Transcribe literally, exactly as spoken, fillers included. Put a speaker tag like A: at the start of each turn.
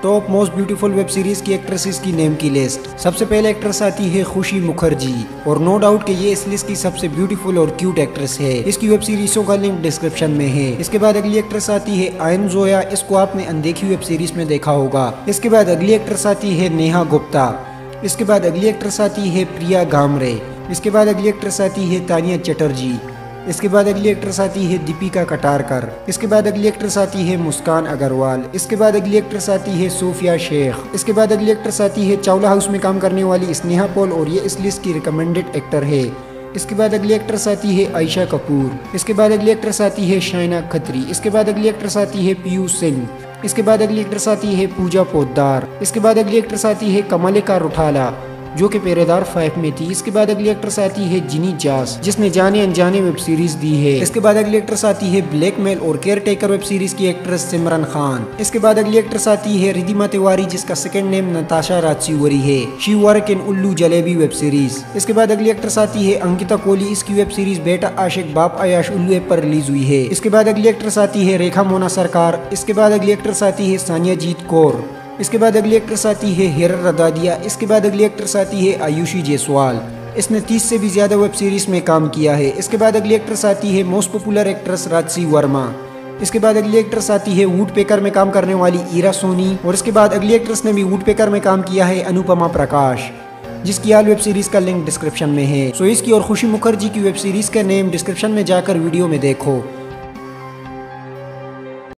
A: Top most beautiful web series की actresses की name की लिस्ट। सबसे पहले एक्ट्रेस आती है खुशी मुखर्जी, और नो डाउट कि ये इस लिस्ट की सबसे ब्यूटीफुल और क्यूट एक्ट्रेस है। इसकी वेब सीरीजों का लिंक डिस्क्रिप्शन में है। इसके बाद अगली एक्ट्रेस आती है आयन जोया, इसको आपने अनदेखी वेब सीरीज में देखा होगा। इसके बाद अगली एक्ट्रेस आती है नेहा गुप्ता। इसके बाद अगली एक्ट्रेस आती है प्रिया गामरे। इसके बाद अगली एक्ट्रेस आती है तानिया चटर्जी। इसके बाद अगली एक्ट्रेस आती है दीपिका कटारकर। इसके बाद अगली एक्ट्रेस आती है मुस्कान अग्रवाल। इसके बाद अगली एक्ट्रेस आती है सोफिया शेख। इसके बाद अगली एक्ट्रेस आती है चावला हाउस में काम करने वाली स्नेहा पॉल, और ये इस लिस्ट की रिकमेंडेड एक्टर है। इसके बाद अगली एक्ट्रेस आती है आयशा कपूर। इसके बाद अगली एक्ट्रेस आती है शाइना खत्री। इसके बाद अगली एक्ट्रेस आती है पीयूष सिंह। इसके बाद अगली एक्ट्रेस आती है पूजा पोद्दार। इसके बाद अगली एक्ट्रेस आती है कमलिका रुठाला, जो कि पेरेदार फाइव में थी। इसके बाद अगली एक्ट्रेस आती है जिनी जास, जिसने जाने अनजाने वेब सीरीज दी है। इसके बाद अगली एक्ट्रेस आती है ब्लैकमेल और केयर टेकर वेब सीरीज की एक्ट्रेस सिमरन खान। इसके बाद अगली एक्ट्रेस आती है रिधिमा तिवारी, जिसका सेकंड नेम नताशा राजसिवरी है। शी वर्क इन उल्लू जलेबी वेब सीरीज। इसके बाद अगली एक्ट्रेस आती है अंकिता कोहली, इसकी वेब सीरीज बेटा आशिक बाप अयाश उल्लू ऐप पर रिलीज हुई है। इसके बाद अगली एक्ट्रेस आती है रेखा मोना सरकार। इसके बाद अगली एक्ट्रेस आती है सानिया जीत कौर। इसके बाद अगली एक्ट्रेस आती है हिरर रदादिया। इसके बाद अगली एक्ट्रेस आती है आयुषी जायसवाल, इसने तीस से भी ज्यादा वेब सीरीज में काम किया है। इसके बाद अगली एक्ट्रेस आती है मोस्ट पॉपुलर एक्ट्रेस राजसी वर्मा। इसके बाद अगली एक्ट्रेस आती है वुडपेकर में काम करने वाली ईरा सोनी, और इसके बाद अगली एक्ट्रेस ने भी वुडपेकर में काम किया है अनुपमा प्रकाश, जिसकी हाल वेब सीरीज का लिंक डिस्क्रिप्शन में है। सो इसकी और खुशी मुखर्जी की वेब सीरीज का नेम डिस्क्रिप्शन में जाकर वीडियो में देखो।